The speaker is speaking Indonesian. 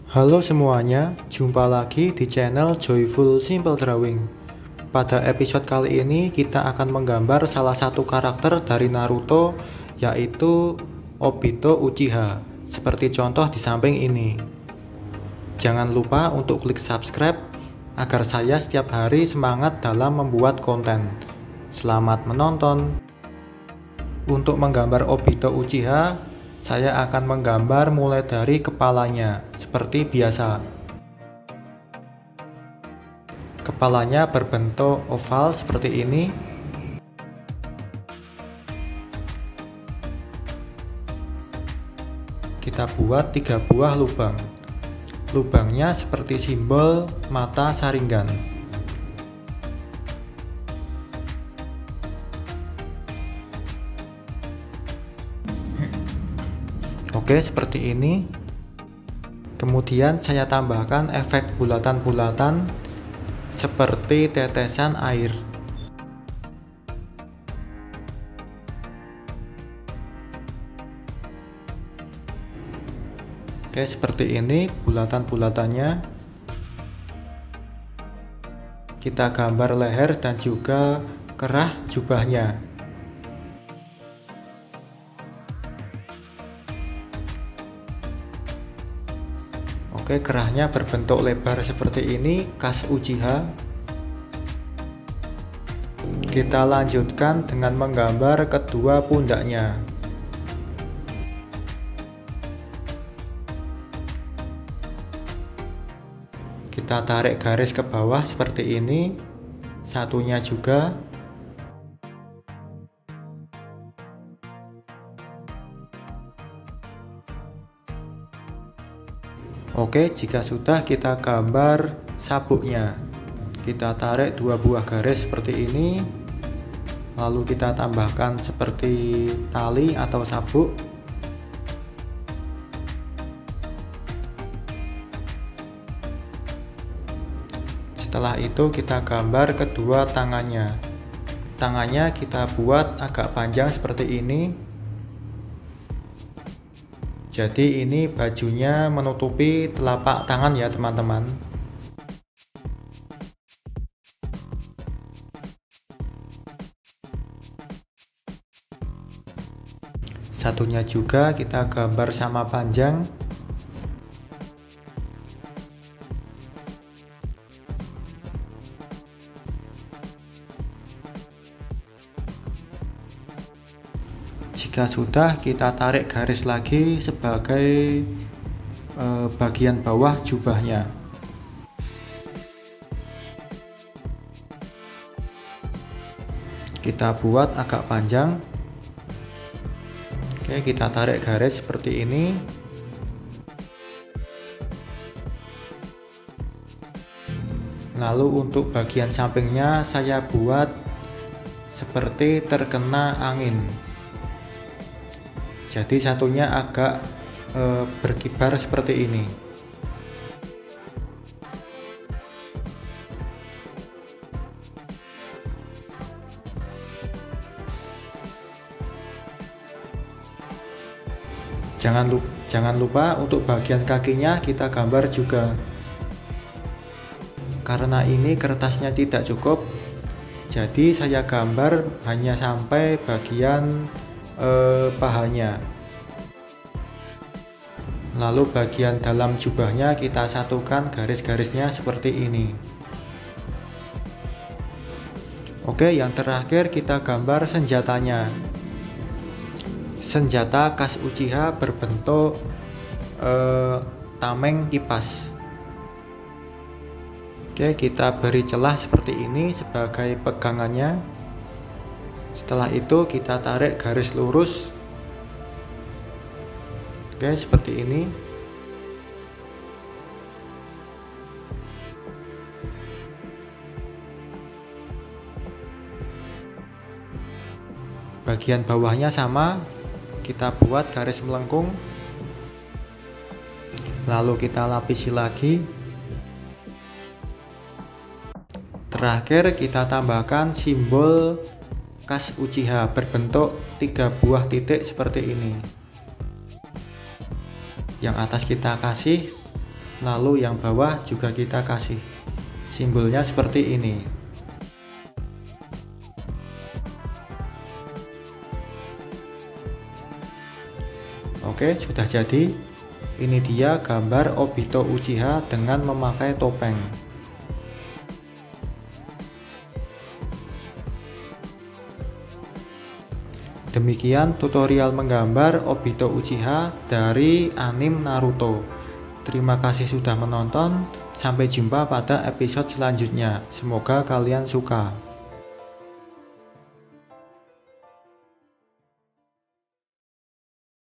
Halo semuanya, jumpa lagi di channel Joyful Simple Drawing. Pada episode kali ini kita akan menggambar salah satu karakter dari Naruto, yaitu Obito Uchiha, seperti contoh di samping ini. Jangan lupa untuk klik subscribe agar saya setiap hari semangat dalam membuat konten. Selamat menonton. Untuk menggambar Obito Uchiha, saya akan menggambar mulai dari kepalanya, seperti biasa. Kepalanya berbentuk oval seperti ini. Kita buat 3 buah lubang. Lubangnya seperti simbol mata Sharingan. Oke, seperti ini. Kemudian saya tambahkan efek bulatan-bulatan seperti tetesan air. Oke, seperti ini bulatan-bulatannya. Kita gambar leher dan juga kerah jubahnya. Oke, kerahnya berbentuk lebar seperti ini, khas Uchiha. Kita lanjutkan dengan menggambar kedua pundaknya. Kita tarik garis ke bawah seperti ini, satunya juga. Oke, jika sudah kita gambar sabuknya. Kita tarik 2 buah garis seperti ini. Lalu kita tambahkan seperti tali atau sabuk. Setelah itu kita gambar kedua tangannya. Tangannya kita buat agak panjang seperti ini. Jadi ini bajunya menutupi telapak tangan ya teman-teman. Satunya juga kita gambar sama panjang. Jika sudah, kita tarik garis lagi sebagai bagian bawah jubahnya. Kita buat agak panjang. Oke, kita tarik garis seperti ini. Lalu untuk bagian sampingnya saya buat seperti terkena angin. Jadi satunya agak berkibar seperti ini. Jangan lupa untuk bagian kakinya kita gambar juga. Karena ini kertasnya tidak cukup, jadi saya gambar hanya sampai bagian pahanya. Lalu bagian dalam jubahnya kita satukan garis-garisnya seperti ini. Oke, yang terakhir kita gambar senjatanya. Senjata khas Uchiha berbentuk tameng kipas. Oke, kita beri celah seperti ini sebagai pegangannya. Setelah itu kita tarik garis lurus. Oke, seperti ini. Bagian bawahnya sama, kita buat garis melengkung. Lalu kita lapisi lagi. Terakhir kita tambahkan simbol khas Uchiha berbentuk 3 buah titik seperti ini. Yang atas kita kasih lalu yang bawah juga kita kasih simbolnya seperti ini. Oke, sudah jadi. Ini dia gambar Obito Uchiha dengan memakai topeng. Demikian tutorial menggambar Obito Uchiha dari anime Naruto. Terima kasih sudah menonton. Sampai jumpa pada episode selanjutnya. Semoga kalian suka.